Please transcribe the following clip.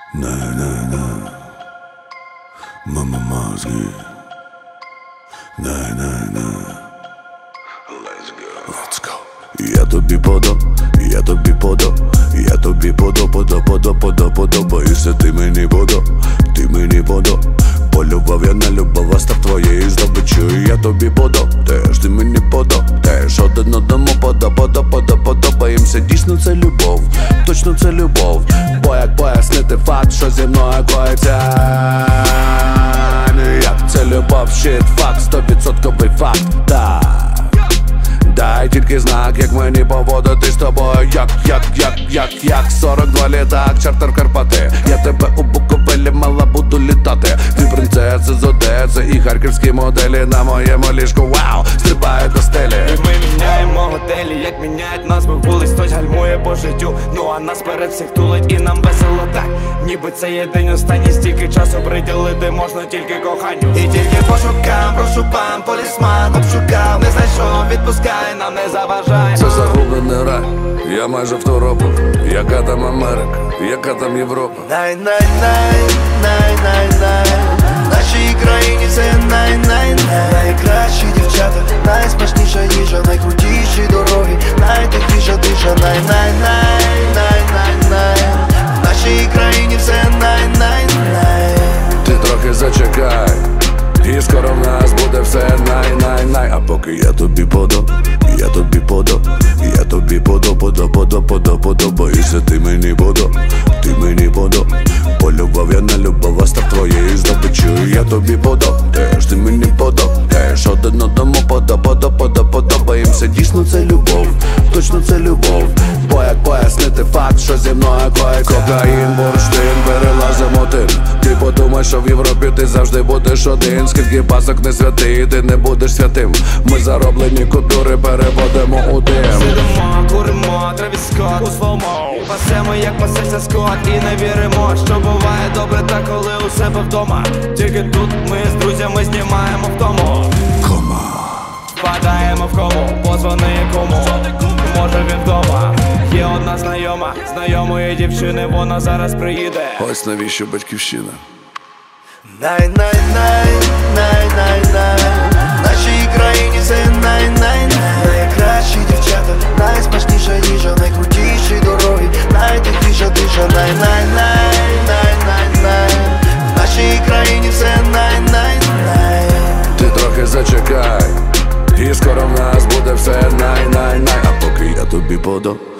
На-на-на, мама мозги. На-на-на, let's go. Я тобі подобаюся, ти мені подо. Полюбав я на любов, а став твоєю здобиччю. Я тобі теж ти мені теж один одному подобаємося. Дійсно це любов, точно це любов. Бо як пояснити факт, що зі мною коїться? Як це любов, shit, факт, 100% факт, так. Дай тільки знак, як мені поводити з тобою. Як 42 літак, чартер Карпати. Я тебе у Буковелі мала буду літати. Ти принцеса з Одеси і харківські моделі на моєму ліжку, вау, стрибають до стелі. І ми міняємо готелі, як міняють назви вулиць. Хтось гальмує по життю, ну а нас перед всіх тулить. І нам весело так, ніби це є день останній. Стільки часу приділити можна тільки коханню. І тільки пошукав, прошу пан, полісман обшукав, не знайшов, відпускай, нам не заважай. Це загублений рай, я майже второпав. Яка там Америка, яка там Європа? Най-най-най, в нашій країні це найкращі дівчата, найсмачніша їжа, найкрутіші дороги, найтихіша тиша. Най-най-най, в нашій країні все най. Ти трохи зачекай, і скоро в нас буде все най. А поки я тобі подобаюся, ти мені подо. Полюбав я на любов, а став твоєю здобиччю. Я тобі теж ти мені теж один одному подобаємося. Дійсно це любов, точно це любов. Бо як пояснити факт, що зі мною коїться? Кокаїн, бурштин, перелазимо тим. Ти подумай, що в Європі ти завжди будеш один. Скільки пасок не святий, ти не будеш святим. Ми зароблені купюри переводимо у дим. Сидимо, куримо, Тревіс Скотт у слоумо. Пасемо, як пасеться скот, і не віримо, що буває добре, та коли у себе вдома. Тільки тут ми з друзями знімаємо втому. Впадаємо в кому, позвони кому, може він вдома. Є одна знайома, знайомої дівчини, вона зараз приїде. Ось навіщо батьківщина. Най-най-най, в нашій країні це найкращі дівчата, найсмачніша їжа, найкрутіші дороги, найтихіша тиша. Най-най-най, в нашій країні все най. Ти трохи зачекай, і скоро в нас буде все най. А поки я тобі